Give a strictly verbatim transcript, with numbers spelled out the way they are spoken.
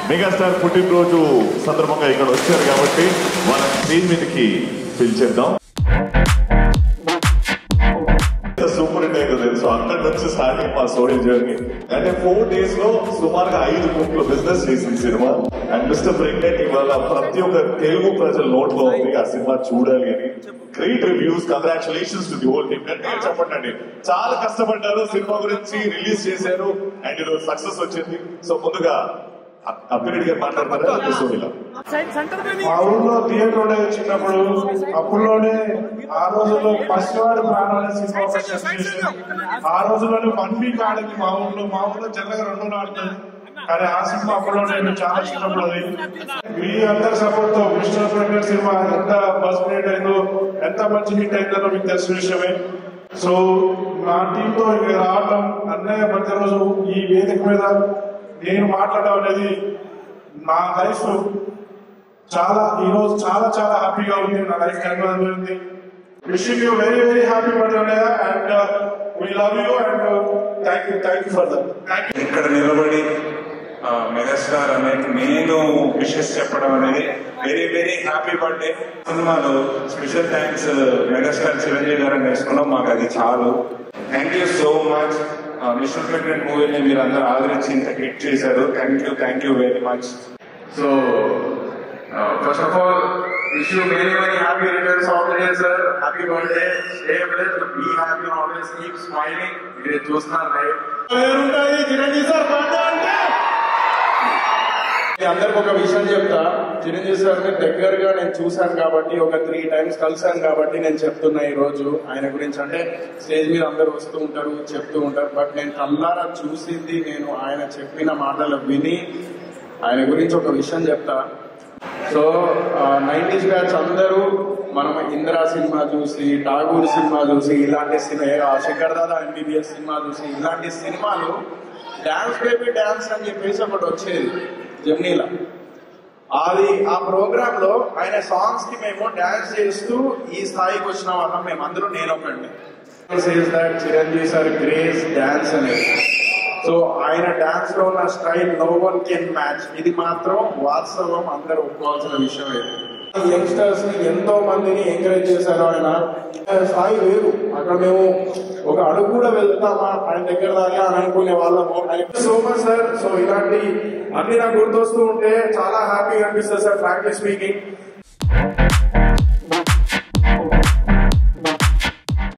Megastar పుట్టినరోజు సందర్భంగా ఇక్కడ వచ్చారు కాబట్టి వాళ్ళ స్టేజ్ మీదకి పిలిచేద్దాం. సూపర్ హిట్ అయిందో తెలుసు, అక్కడి నుంచి స్టార్టింగ్ మా సోషల్ జర్నీ. అంటే ఫోర్ డేస్ లో సుమారుగా ఐదు కోట్ల బిజినెస్ చేసింది సినిమా. అండ్ మిస్టర్ ప్రెగ్నెంట్ ఇవాళ ప్రతి ఒక్క తెలుగు ప్రజల నోట్లో ఉంది ఆ సినిమా చూడాలి అని. Great reviews, congratulations to the whole team. గట్టిగా చెప్పండి అండి, చాలా కష్టపడ్డారు సినిమా గురించి, రిలీజ్ చేశారు అండ్ ఈరోజు సక్సెస్ వచ్చింది. సో ముందుగా అప్పిరెడ్డి గారు మాట్లాడతారా? మా ఊళ్ళో థియేటర్ ఉండేది చిన్నప్పుడు. అప్పుడులోనే ఆ రోజుల్లో పసివాడు ప్రాణాల సినిమా ఆ రోజుల్లోనే వన్ వీక్ ఆడింది మా ఊళ్ళో. మా ఊళ్ళో జనరల్గా రెండు ఆడుతుంది, కానీ ఆ సినిమా అప్పుడులో నేను చాలా ఇష్టపడేది. మీ అందరి సపోర్ట్ తో మిస్టర్ ప్రెగ్నెంట్ సినిమా ఎంత బస్ క్రియేట్ అయిందో, ఎంత మంచి హిట్ అయిందో మీకు తెలిసిన విషయమే. సో నా టీంతో ఇక్కడ రావడం, అన్నయ్య ప్రతిరోజు ఈ వేదిక మీద నేను మాట్లాడడం అనేది నా లైఫ్ చాలా ఈరోజు చాలా చాలా హ్యాపీగా ఉంది. నా లైఫ్ కనిపించింది. Wishing you very very happy birthday అన్నయ్య, and we love you and thank you thank you for that. ఇక్కడ నిలబడి మెగాస్టార్ అనేది నేను విషెస్ చెప్పడం అనేది వెరీ వెరీ హ్యాపీ బర్త్డే. సినిమాలో special thanks megastar Chiranjeevi garu వేసుకున్నాం, మాకు అది చాలు. Thank you so much. Mister pregnant మూవీని మీరు అందరూ ఆదరించి ఇంత హిట్ చేశారు. Thank you thank you very much. So first of all wish you very very happy returns of the day sir. Happy birthday. Stay blessed, be happy, always keep smiling. మీరు చూస్తున్నారు right. Chiranjeevi sir అందరికి ఒక విషయం చెప్తా. చిరంజీవి సార్ని దగ్గరగా నేను చూశాను కాబట్టి, ఒక త్రీ టైమ్స్ కలిసాను కాబట్టి నేను చెప్తున్నా ఈ రోజు ఆయన గురించి. అంటే స్టేజ్ మీద అందరు వస్తూ ఉంటారు, చెప్తూ ఉంటారు, బట్ నేను కళ్ళారా చూసింది, నేను ఆయన చెప్పిన మాటలు విని ఆయన గురించి ఒక విషయం చెప్తా. సో నైన్టీస్ బ్యాచ్ అందరూ మనం ఇందిరా సినిమా చూసి, ఠాగూర్ సినిమా చూసి, ఇలాంటి సినిమా, శంకర్ దాదా ఎంబీబీఎస్ సినిమా చూసి, ఇలాంటి సినిమాలు డాన్స్ బేబీ డాన్స్ అని చెప్పేసి ఒకటి వచ్చేది జమ్నీలా. అది ఆ ప్రోగ్రామ్ లో ఆయన సాంగ్స్ కి మేము డాన్స్ చేస్తూ ఈ స్థాయికి వచ్చిన వాళ్ళం మేము. అందరూ నేను ఒకటి చిరంజీవి సార్ గ్రేస్ డాన్స్ అనేది. సో ఆయన డాన్స్ లో ఉన్న style no one can match. ఇది మాత్రం వాస్తవం, అందరూ ఒప్పుకోవాల్సిన విషయం. యంగ్స్టర్స్ ని ఎంతో మందిని ఎంకరేజ్ చేశారు ఆయన. స్థాయి వేరు. అక్కడ మేము ఒక అడుగు కూడా వెళ్తామా ఆయన దగ్గర దాకా అని అనుకునే వాళ్ళము. So much sir. సో ఇలాంటి అన్ని నాకు గుర్తొస్తూ ఉంటే చాలా హ్యాపీగా అనిపిస్తుంది సార్, ఫ్రాంక్లీ స్పీకింగ్.